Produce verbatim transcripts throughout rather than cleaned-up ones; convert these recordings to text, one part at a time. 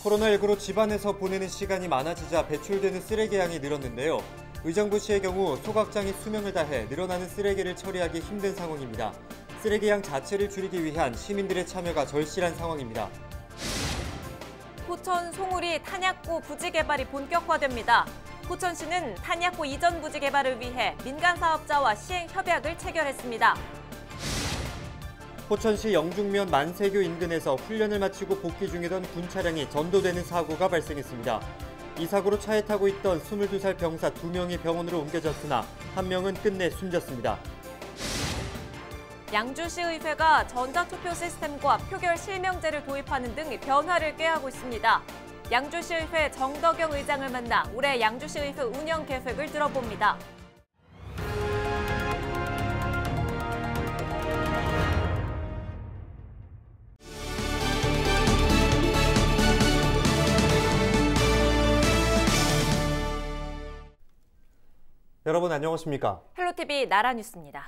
코로나십구로 집안에서 보내는 시간이 많아지자 배출되는 쓰레기 양이 늘었는데요. 의정부시의 경우 소각장이 수명을 다해 늘어나는 쓰레기를 처리하기 힘든 상황입니다. 쓰레기 양 자체를 줄이기 위한 시민들의 참여가 절실한 상황입니다. 포천 송우리 탄약고 부지 개발이 본격화됩니다. 포천시는 탄약고 이전 부지 개발을 위해 민간 사업자와 시행 협약을 체결했습니다. 포천시 영중면 만세교 인근에서 훈련을 마치고 복귀 중이던 군 차량이 전도되는 사고가 발생했습니다. 이 사고로 차에 타고 있던 스물두 살 병사 두 명이 병원으로 옮겨졌으나 한 명은 끝내 숨졌습니다. 양주시의회가 전자투표 시스템과 표결 실명제를 도입하는 등 변화를 꾀하고 있습니다. 양주시의회 정덕영 의장을 만나 올해 양주시의회 운영 계획을 들어봅니다. 여러분 안녕하십니까? 헬로티비 나라뉴스입니다.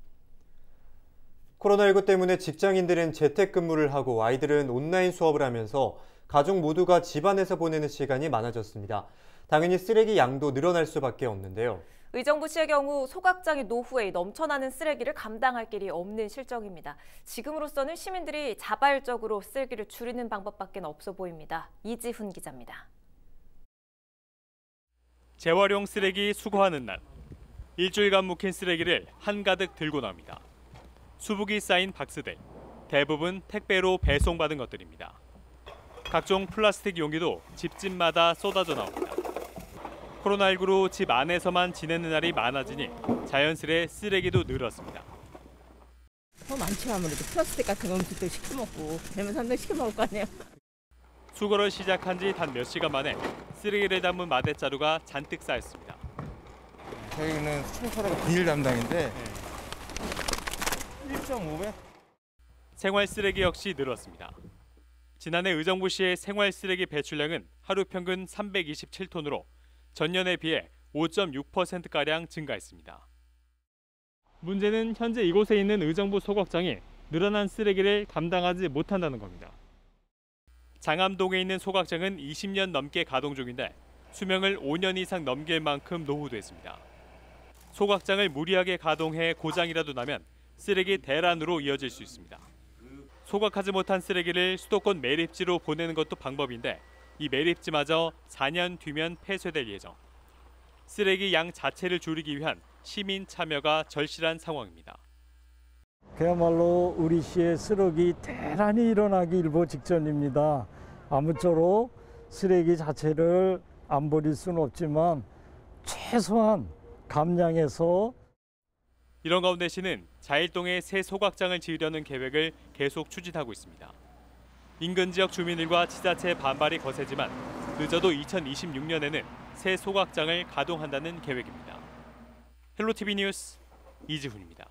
코로나십구 때문에 직장인들은 재택근무를 하고 아이들은 온라인 수업을 하면서 가족 모두가 집안에서 보내는 시간이 많아졌습니다. 당연히 쓰레기 양도 늘어날 수밖에 없는데요. 의정부시의 경우 소각장이 노후에 넘쳐나는 쓰레기를 감당할 길이 없는 실정입니다. 지금으로서는 시민들이 자발적으로 쓰레기를 줄이는 방법밖에 없어 보입니다. 이지훈 기자입니다. 재활용 쓰레기 수거하는 날. 일주일간 묵힌 쓰레기를 한가득 들고 나옵니다. 수북이 쌓인 박스들, 대부분 택배로 배송받은 것들입니다. 각종 플라스틱 용기도 집집마다 쏟아져 나옵니다. 코로나십구로 집 안에서만 지내는 날이 많아지니 자연스레 쓰레기도 늘었습니다. 더 많지 아무래도 플라스틱 같은 거 음식도 시켜 먹고 되면 사람들 시켜 먹을 거 아니에요. 수거를 시작한 지 단 몇 시간 만에 쓰레기를 담은 마대자루가 잔뜩 쌓였습니다. 저희는 청소하다가 비닐 담당인데 일 점 오 배? 생활 쓰레기 역시 늘었습니다. 지난해 의정부시의 생활 쓰레기 배출량은 하루 평균 삼백이십칠 톤으로 전년에 비해 오 점 육 퍼센트가량 증가했습니다. 문제는 현재 이곳에 있는 의정부 소각장이 늘어난 쓰레기를 감당하지 못한다는 겁니다. 장암동에 있는 소각장은 이십 년 넘게 가동 중인데 수명을 오 년 이상 넘길 만큼 노후됐습니다. 소각장을 무리하게 가동해 고장이라도 나면 쓰레기 대란으로 이어질 수 있습니다. 소각하지 못한 쓰레기를 수도권 매립지로 보내는 것도 방법인데 이 매립지마저 사 년 뒤면 폐쇄될 예정. 쓰레기 양 자체를 줄이기 위한 시민 참여가 절실한 상황입니다. 그야말로 우리 시의 쓰레기 대란이 일어나기 일보 직전입니다. 아무쪼록 쓰레기 자체를 안 버릴 수는 없지만 최소한 감량해서. 이런 가운데 시는 자일동에 새 소각장을 지으려는 계획을 계속 추진하고 있습니다. 인근 지역 주민들과 지자체의 반발이 거세지만 늦어도 이천이십육 년에는 새 소각장을 가동한다는 계획입니다. 헬로티비 뉴스 이지훈입니다.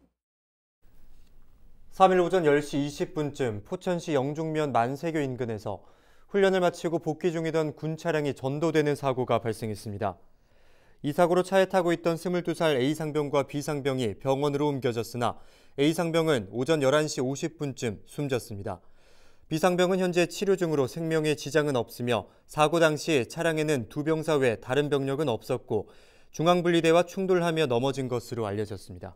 삼 일 오전 열 시 이십 분쯤 포천시 영중면 만세교 인근에서 훈련을 마치고 복귀 중이던 군 차량이 전도되는 사고가 발생했습니다. 이 사고로 차에 타고 있던 스물두 살 A상병과 B상병이 병원으로 옮겨졌으나 A상병은 오전 열한 시 오십 분쯤 숨졌습니다. B상병은 현재 치료 중으로 생명에 지장은 없으며 사고 당시 차량에는 두 병사 외 다른 병력은 없었고 중앙분리대와 충돌하며 넘어진 것으로 알려졌습니다.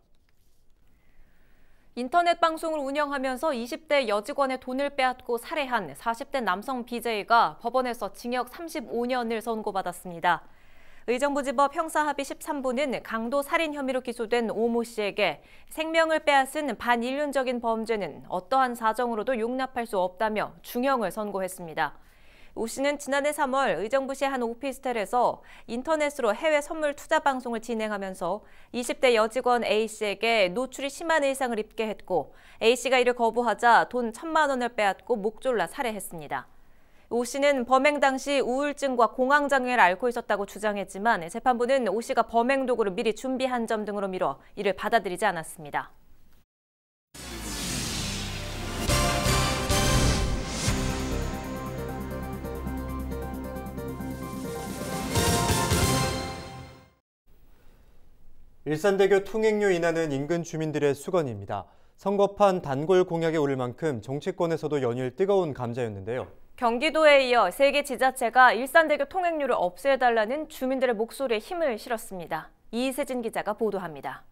인터넷 방송을 운영하면서 이십 대 여직원의 돈을 빼앗고 살해한 사십 대 남성 비제이가 법원에서 징역 삼십오 년을 선고받았습니다. 의정부지법 형사합의 십삼 부는 강도 살인 혐의로 기소된 오 모 씨에게 생명을 빼앗은 반인륜적인 범죄는 어떠한 사정으로도 용납할 수 없다며 중형을 선고했습니다. 오 씨는 지난해 삼월 의정부시 한 오피스텔에서 인터넷으로 해외 선물 투자 방송을 진행하면서 이십 대 여직원 A 씨에게 노출이 심한 의상을 입게 했고 A 씨가 이를 거부하자 돈 천만 원을 빼앗고 목 졸라 살해했습니다. 오 씨는 범행 당시 우울증과 공황장애를 앓고 있었다고 주장했지만 재판부는 오 씨가 범행 도구를 미리 준비한 점 등으로 미뤄 이를 받아들이지 않았습니다. 일산대교 통행료 인하는 인근 주민들의 수건입니다. 선거판 단골 공약에 오를 만큼 정치권에서도 연일 뜨거운 감자였는데요. 경기도에 이어 세 개 지자체가 일산대교 통행료를 없애달라는 주민들의 목소리에 힘을 실었습니다. 이세진 기자가 보도합니다.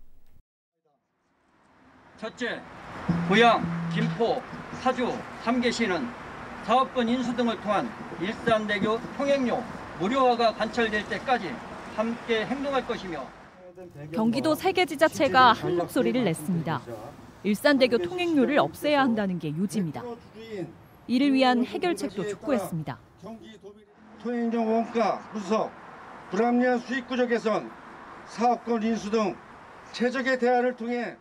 첫째, 고양, 김포, 사주, 삼계시는 사업권 인수 등을 통한 일산대교 통행료 무료화가 관철될 때까지 함께 행동할 것이며 경기도 세 개 지자체가 한 목소리를 냈습니다. 일산대교 통행료를 없애야 한다는 게 요지입니다. 이를 위한 해결책도 촉구했습니다. 통행료 원가 분석, 불합리한 수익 구조 개선, 사업권 인수 등 최적의 대안을 통해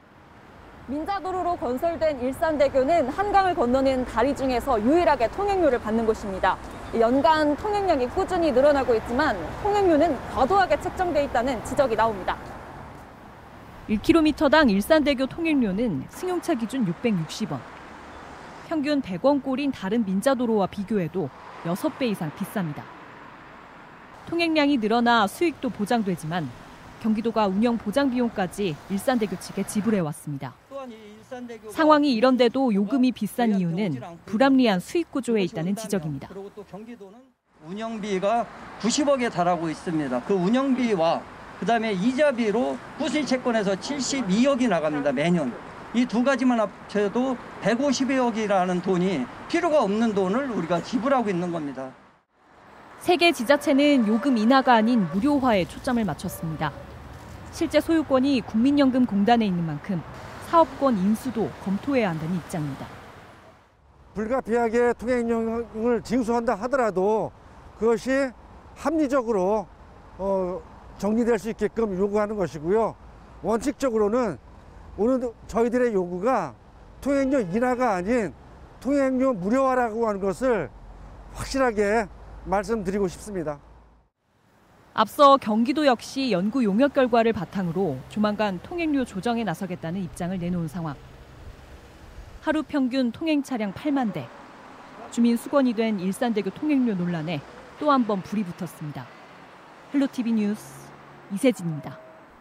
민자도로로 건설된 일산대교는 한강을 건너는 다리 중에서 유일하게 통행료를 받는 곳입니다. 연간 통행량이 꾸준히 늘어나고 있지만 통행료는 과도하게 책정돼 있다는 지적이 나옵니다. 일 킬로미터당 일산대교 통행료는 승용차 기준 육백육십 원. 평균 백 원꼴인 다른 민자도로와 비교해도 여섯 배 이상 비쌉니다. 통행량이 늘어나 수익도 보장되지만 경기도가 운영 보장 비용까지 일산대교 측에 지불해왔습니다. 상황이 이런데도 요금이 비싼 이유는 불합리한 수익 구조에 있다는 지적입니다. 그리고 또 경기도는 운영비가 구십억에 달하고 있습니다. 그 운영비와 그다음에 이자비로 구순위 채권에서 칠십이억이 나갑니다. 매년. 이 두 가지만 합쳐도 백오십여억이라는 돈이 필요가 없는 돈을 우리가 지불하고 있는 겁니다. 세 개 지자체는 요금 인하가 아닌 무료화에 초점을 맞췄습니다. 실제 소유권이 국민연금공단에 있는 만큼 사업권 인수도 검토해야 한다는 입장입니다. 불가피하게 통행료를 징수한다 하더라도 그것이 합리적으로 어, 정리될 수 있게끔 요구하는 것이고요. 원칙적으로는 오늘 저희들의 요구가 통행료 인하가 아닌 통행료 무료화라고 하는 것을 확실하게 말씀드리고 싶습니다. 앞서 경기도 역시 연구 용역 결과를 바탕으로 조만간 통행료 조정에 나서겠다는 입장을 내놓은 상황. 하루 평균 통행 차량 팔만 대. 주민 수건이 된 일산대교 통행료 논란에 또 한 번 불이 붙었습니다. 헬로티비 뉴스 이세진입니다.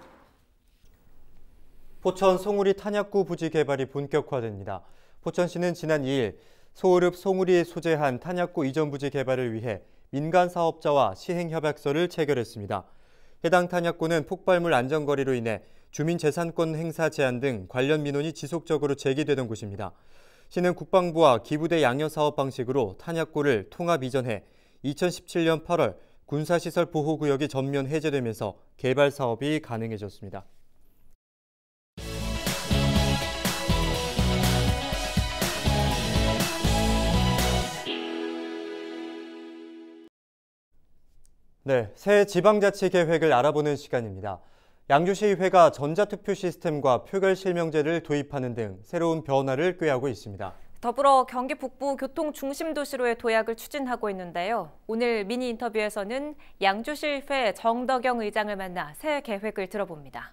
포천 송우리 탄약구 부지 개발이 본격화됩니다. 포천시는 지난 이 일 소읍 송우리에 소재한 탄약구 이전 부지 개발을 위해 민간 사업자와 시행협약서를 체결했습니다. 해당 탄약구는 폭발물 안전거리로 인해 주민재산권 행사 제한 등 관련 민원이 지속적으로 제기되던 곳입니다. 시는 국방부와 기부대 양형 사업 방식으로 탄약구를 통합 이전해 이천십칠 년 팔월 군사시설 보호구역이 전면 해제되면서 개발 사업이 가능해졌습니다. 네, 새 지방자치 계획을 알아보는 시간입니다. 양주시의회가 전자투표 시스템과 표결실명제를 도입하는 등 새로운 변화를 꾀하고 있습니다. 더불어 경기 북부 교통중심도시로의 도약을 추진하고 있는데요. 오늘 미니 인터뷰에서는 양주시의회 정덕영 의장을 만나 새 계획을 들어봅니다.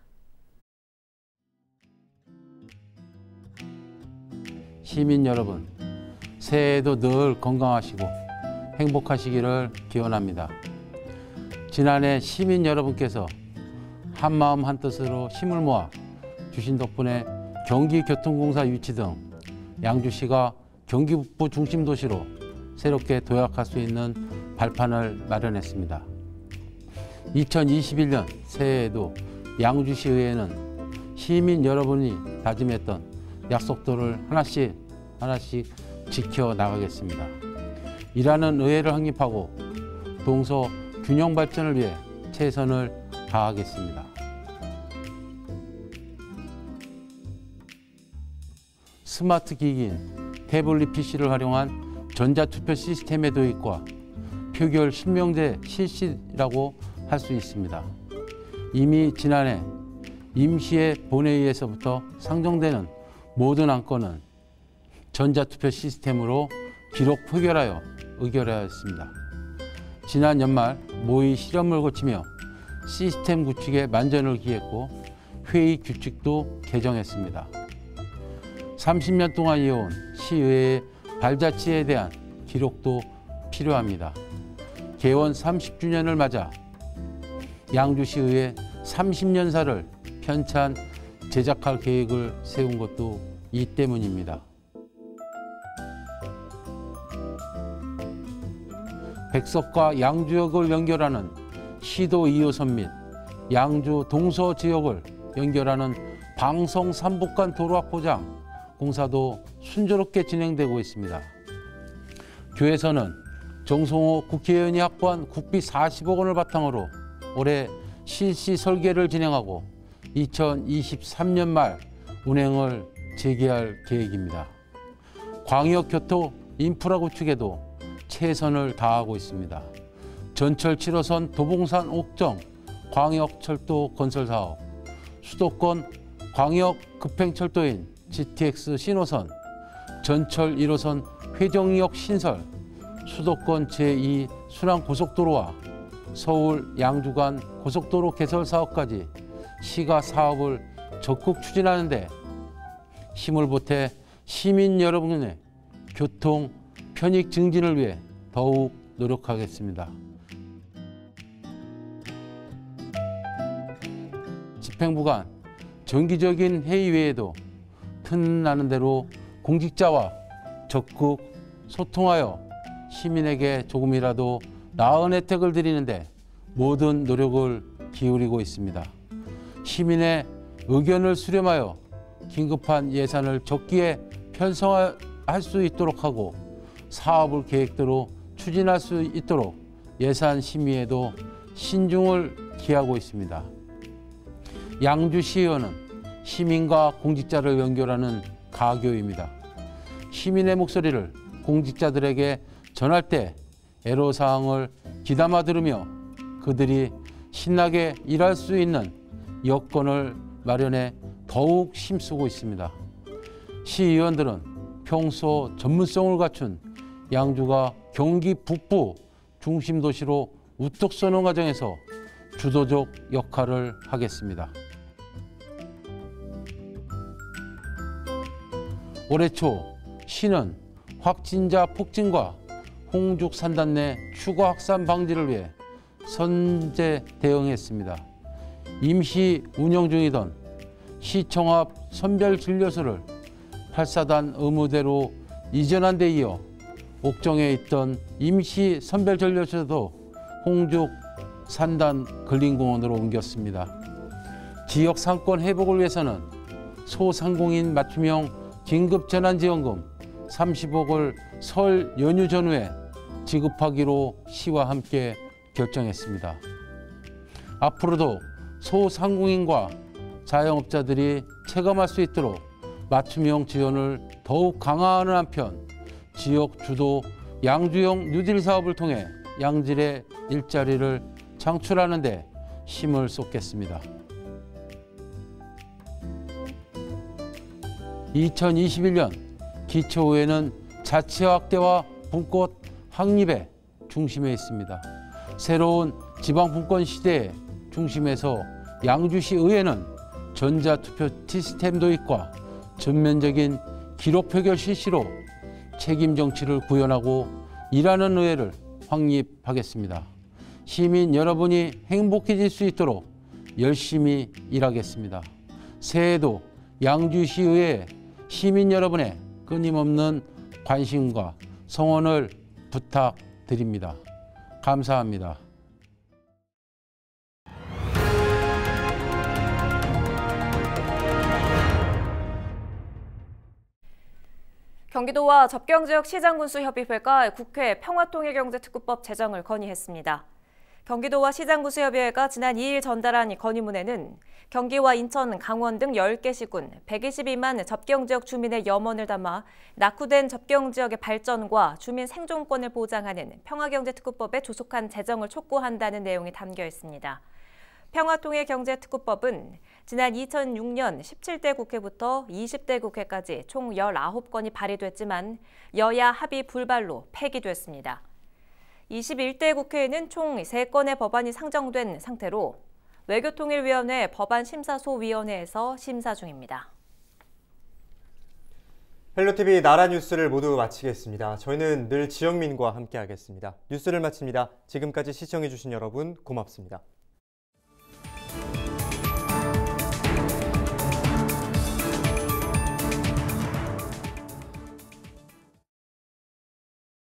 시민 여러분, 새해에도 늘 건강하시고 행복하시기를 기원합니다. 지난해 시민 여러분께서 한마음 한뜻으로 힘을 모아 주신 덕분에 경기교통공사 유치 등 양주시가 경기 북부 중심도시로 새롭게 도약할 수 있는 발판을 마련했습니다. 이천이십일 년 새해에도 양주시의회는 시민 여러분이 다짐했던 약속들을 하나씩 하나씩 지켜나가겠습니다. 일하는 의회를 확립하고 동서 균형 발전을 위해 최선을 다하겠습니다. 스마트 기기인 태블릿 피시를 활용한 전자투표 시스템의 도입과 표결 실명제 실시라고 할 수 있습니다. 이미 지난해 임시회 본회의에서부터 상정되는 모든 안건은 전자투표 시스템으로 기록 표결하여 의결하였습니다. 지난 연말 모의 실험을 거치며 시스템 구축에 만전을 기했고 회의 규칙도 개정했습니다. 삼십 년 동안 이어온 시의회의 발자취에 대한 기록도 필요합니다. 개원 삼십 주년을 맞아 양주시의회 삼십 년사를 편찬 제작할 계획을 세운 것도 이 때문입니다. 백석과 양주역을 연결하는 시도 이 호선 및 양주 동서 지역을 연결하는 방성 삼북간 도로 확보장 공사도 순조롭게 진행되고 있습니다. 교회에서는 정성호 국회의원이 확보한 국비 사십억 원을 바탕으로 올해 실시 설계를 진행하고 이천이십삼 년 말 운행을 재개할 계획입니다. 광역교토 인프라 구축에도 최선을 다하고 있습니다. 전철 칠 호선 도봉산 옥정 광역철도 건설 사업, 수도권 광역 급행철도인 지티엑스 신호선, 전철 일 호선 회정역 신설, 수도권 제이 순환고속도로와 서울 양주 간 고속도로 개설 사업까지 시가 사업을 적극 추진하는 데 힘을 보태 시민 여러분의 교통 편익 증진을 위해 더욱 노력하겠습니다. 집행부 간 정기적인 회의 외에도 틈나는 대로 공직자와 적극 소통하여 시민에게 조금이라도 나은 혜택을 드리는데 모든 노력을 기울이고 있습니다. 시민의 의견을 수렴하여 긴급한 예산을 적기에 편성할 수 있도록 하고 사업을 계획대로 추진할 수 있도록 예산 심의에도 신중을 기하고 있습니다. 양주시의원은 시민과 공직자를 연결하는 가교입니다. 시민의 목소리를 공직자들에게 전할 때 애로사항을 귀담아 들으며 그들이 신나게 일할 수 있는 여건을 마련해 더욱 힘쓰고 있습니다. 시의원들은 평소 전문성을 갖춘 양주가 경기 북부 중심도시로 우뚝 서는 과정에서 주도적 역할을 하겠습니다. 올해 초 시는 확진자 폭증과 홍죽 산단 내 추가 확산 방지를 위해 선제 대응했습니다. 임시 운영 중이던 시청 앞 선별진료소를 팔사단 의무대로 이전한 데 이어 옥정에 있던 임시 선별진료소도 홍죽 산단 근린공원으로 옮겼습니다. 지역 상권 회복을 위해서는 소상공인 맞춤형 긴급재난지원금 삼십억을 설 연휴 전후에 지급하기로 시와 함께 결정했습니다. 앞으로도 소상공인과 자영업자들이 체감할 수 있도록 맞춤형 지원을 더욱 강화하는 한편 지역 주도 양주형 뉴딜 사업을 통해 양질의 일자리를 창출하는 데 힘을 쏟겠습니다. 이천이십일 년 기초의회는 자치 확대와 분권 확립의 중심에 있습니다. 새로운 지방분권 시대의 중심에서 양주시 의회는 전자투표 시스템 도입과 전면적인 기록 표결 실시로 책임 정치를 구현하고 일하는 의회를 확립하겠습니다. 시민 여러분이 행복해질 수 있도록 열심히 일하겠습니다. 새해에도 양주시 의회 시민 여러분의 끊임없는 관심과 성원을 부탁드립니다. 감사합니다. 경기도와 접경지역 시장군수협의회가 국회 평화통일경제특구법 제정을 건의했습니다. 경기도와 시장군수협의회가 지난 이 일 전달한 건의문에는 경기와 인천, 강원 등 열 개 시군 백이십이만 접경지역 주민의 염원을 담아 낙후된 접경지역의 발전과 주민 생존권을 보장하는 평화경제특구법에 조속한 제정을 촉구한다는 내용이 담겨 있습니다. 평화통일경제특구법은 지난 이천육 년 십칠 대 국회부터 이십 대 국회까지 총 열아홉 건이 발의됐지만 여야 합의 불발로 폐기됐습니다. 이십일 대 국회에는 총 세 건의 법안이 상정된 상태로 외교통일위원회 법안심사소위원회에서 심사 중입니다. 헬로티비 나라 뉴스를 모두 마치겠습니다. 저희는 늘 지영민과 함께하겠습니다. 뉴스를 마칩니다. 지금까지 시청해주신 여러분 고맙습니다.